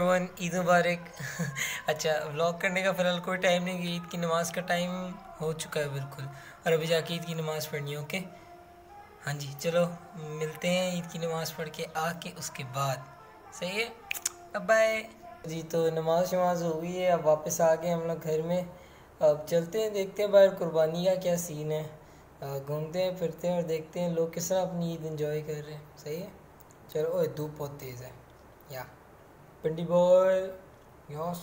Everyone, Eid मुबारक। अच्छा, vlog करने का फ़िलहाल कोई टाइम नहीं है, ईद की नमाज़ का टाइम हो चुका है बिल्कुल, और अभी जाके ईद की नमाज़ पढ़नी है। ओके, हाँ जी, चलो मिलते हैं ईद की नमाज़ पढ़ के आके उसके बाद। सही है, अब बाय जी। तो नमाज शमाज हो गई है, अब वापस आ गए हम लोग घर में। अब चलते हैं, देखते हैं बाहर कुर्बानी का क्या सीन है। घूमते हैं फिरते हैं और देखते हैं लोग किस तरह अपनी ईद एंजॉय कर रहे हैं। सही है, चलो। ओए धूप बहुत तेज़ है या पिंडी बॉय यस।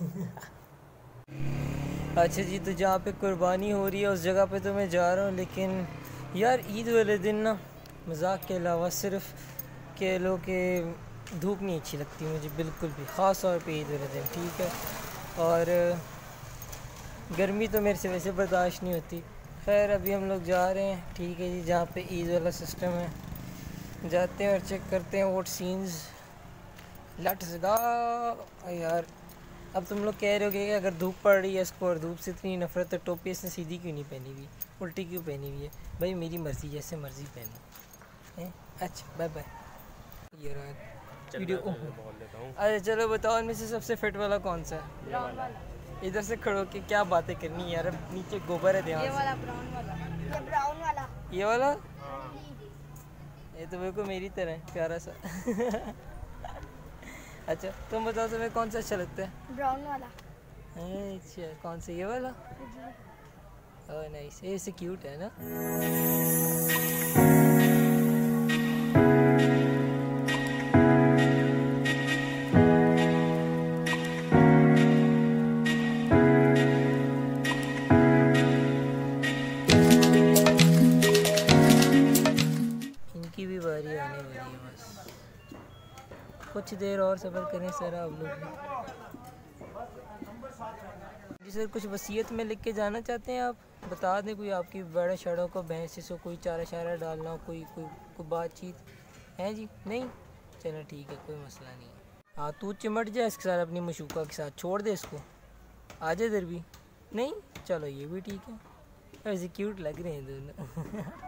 अच्छा जी, तो जहाँ पे कुर्बानी हो रही है उस जगह पे तो मैं जा रहा हूँ, लेकिन यार ईद वाले दिन ना मजाक के अलावा सिर्फ कह लो कि धूप नहीं अच्छी लगती मुझे बिल्कुल भी, ख़ास तौर पे ईद वाले दिन। ठीक है, और गर्मी तो मेरे से वैसे बर्दाश्त नहीं होती। खैर अभी हम लोग जा रहे हैं, ठीक है जी, जहाँ पे ईद वाला सिस्टम है जाते हैं और चेक करते हैं व्हाट सीन्स। Let's go. यार अब तुम लोग कह रहे हो कि अगर धूप पड़ रही है इसको और धूप से इतनी नफरत, तो टोपी इसने सीधी क्यों नहीं पहनी हुई, उल्टी क्यों पहनी हुई है? भाई मेरी मर्ज़ी, जैसे मर्ज़ी पहनो। अच्छा बाय बाय। ये रहा वीडियो। अरे चलो बताओ, इनमें से सबसे फिट वाला कौन सा है? इधर से खड़ो के क्या बातें करनी है यार, अब नीचे गोबर है, ध्यान से। ये वाला ब्राउन वाला ये वाला, ये तो मेरे को मेरी तरह है, प्यारा सा। अच्छा तुम बताओ, तुम्हें कौन सा अच्छा लगता है? ब्राउन वाला। अच्छा कौन सा, ये वाला? ओह नाइस, ये से क्यूट है ना। इनकी भी बारी आने वाली है, बस कुछ देर और सब्र करें सर आप लोग। जी सर, कुछ वसीयत में लिख के जाना चाहते हैं आप? बता दें, कोई आपकी बड़े शड़ों को भैंस से कोई चारा शारा डालना हो, कोई बातचीत है जी? नहीं, चलो ठीक है, कोई मसला नहीं है। हाँ तू चिमट जाए इसके साथ, अपनी मशूका के साथ छोड़ दे इसको, आ जाए इधर भी। नहीं, चलो ये भी ठीक है, वैसे क्यूट लग रहे हैं दोनों।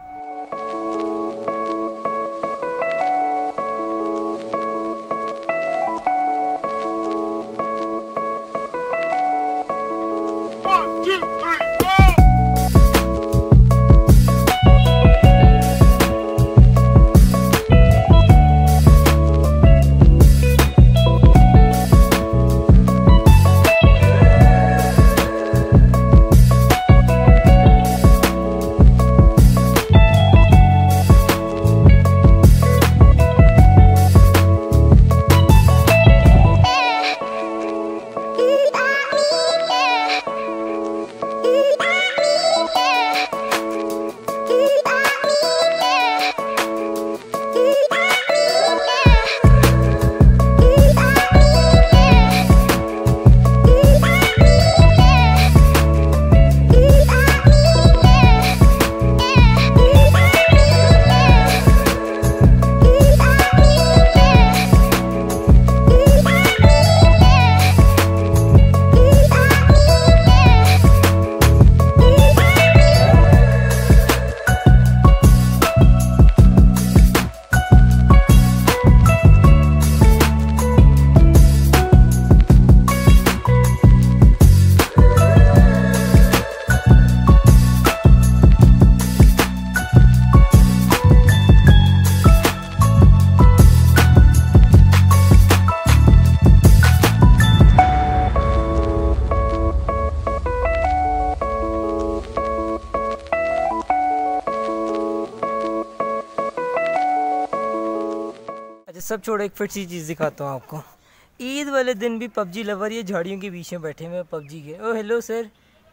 सब छोड़ो, एक फिर सी चीज़ दिखाता हूँ आपको। ईद वाले दिन भी पबजी लवर ये झाड़ियों के बीच में बैठे हुए पबजी के। Oh hello sir,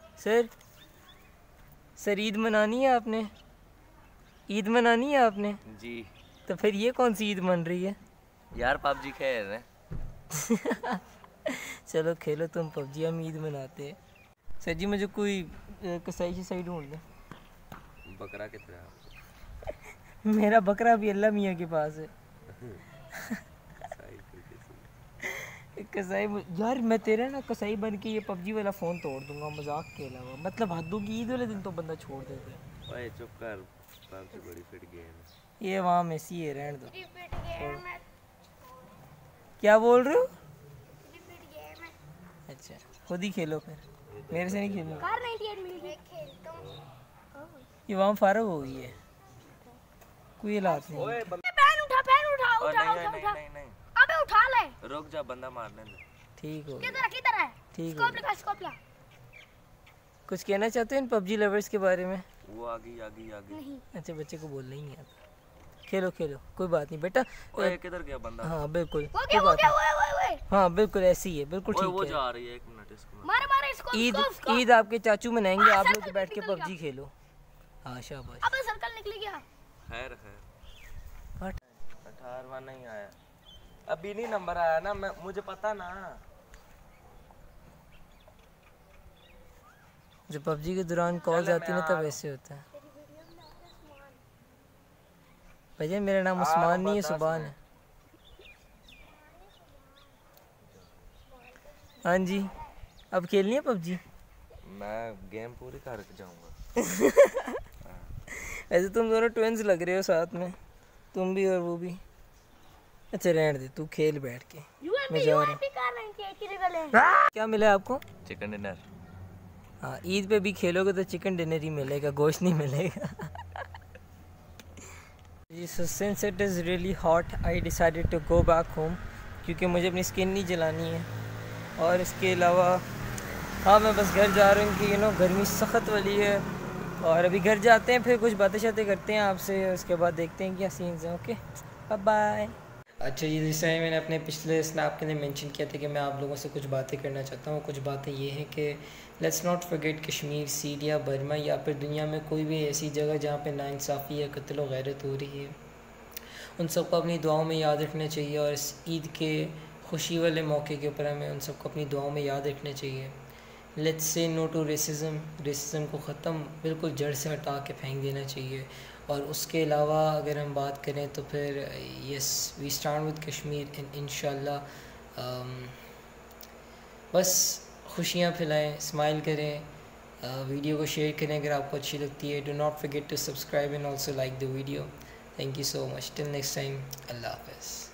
sir Eid मनानी है आपने? ईद मनानी है आपने जी। तो फिर ये कौन सी ईद मन रही है यार? पबजी खेल रहे हैं। चलो खेलो तुम पबजी, हम ईद मनाते हैं। सर जी मुझे कोई कसाई की साइड ढूंढ दे। बकरा कितना? मेरा बकरा भी अल्लाह मियाँ के पास है। कसाई यार, मैं तेरा ना कसाई बन के ये पबजी वाला फ़ोन तोड़ दूंगा, मजाक के अलावा। मतलब हदों की ईद वाले दिन तो बंदा छोड़ देता है। ओए चुप कर, पबजी बड़ी फिट गेम है। ये वहाँ में सी है, रहने दो। क्या बोल रहे हो? अच्छा खुद ही खेलो फिर, मेरे से नहीं खेलो। कार 98 मिली थी। खेलता हूँ। ये वहाँ फारग हो गई है, कोई इलाज नहीं। ओए पैन उठा नहीं अबे उठा ले। रुक जा, बंदा मारने दे। ठीक हो गया, किधर है? ठीक हो गया। स्कोप ला। कुछ कहना चाहते हो इन पबजी लवर्स के बारे में? वो आ गई। नहीं। अच्छा बच्चे को बोलना ही नहीं आता। खेलो कोई बात नहीं बेटा। ओए किधर गया बंदा? हाँ बिल्कुल वो कोई बात नहीं। ओए। हाँ बिल्कुल ऐसी ही है, बिल्कुल ओए ठीक वो है। जा रही है, एक मिनट इसको। मारे इसको। ईद आपके चाचू मनाएंगे, आप लोग बैठ के पबजी खेलो। हाँ शाबाश। अबे सर्कल निकल गया। खैर 18वां नहीं आया, अभी नहीं नंबर आया ना, मैं मुझे पता ना। जब पबजी के दौरान कॉल आती है ना तब ऐसे होता है। भैया मेरा नाम उस्मान नहीं है, सुभान है। हाँ जी, अब खेलनी है पबजी? मैं गेम पूरी करके जाऊंगा। ऐसे तुम दोनों ट्विंस लग रहे हो साथ में, तुम भी और वो भी। अच्छा रहने दे, तू खेल बैठ के, मैं जा रहा हूँ। क्या मिला है आपको? Chicken dinner. हाँ ईद पे भी खेलोगे तो चिकन डिनर ही मिलेगा, गोश्त नहीं मिलेगा। जी so since it is really hot I decided to go back home, क्योंकि मुझे अपनी स्किन नहीं जलानी है। और इसके अलावा हाँ मैं बस घर जा रहा हूँ कि गर्मी सख्त वाली है। और अभी घर जाते हैं, फिर कुछ बातें शातें करते हैं आपसे, उसके बाद देखते हैं क्या सीन्स हैं। Okay bye bye. अच्छा ये जैसे मैंने अपने पिछले स्नैप के लिए मेंशन किया था कि मैं आप लोगों से कुछ बातें करना चाहता हूँ। कुछ बातें ये हैं कि let's not forget Kashmir, Syria, Burma या फिर दुनिया में कोई भी ऐसी जगह जहाँ पे नाइंसाफ़ी या कत्ल व गैरत हो रही है, उन सबको अपनी दुआओं में याद रखना चाहिए। और इस ईद के खुशी वाले मौके के ऊपर हमें उन सबको अपनी दुआओं में याद रखना चाहिए। Let's say no to racism को ख़त्म बिल्कुल जड़ से हटा के फेंक देना चाहिए। और उसके अलावा अगर हम बात करें तो फिर yes we stand with Kashmir and इंशाल्लाह बस खुशियाँ फैलाएं, स्माइल करें, वीडियो को शेयर करें अगर आपको अच्छी लगती है। Do not forget to subscribe and also like the video. Thank you so much, till next time, अल्लाह हाफ़िज़।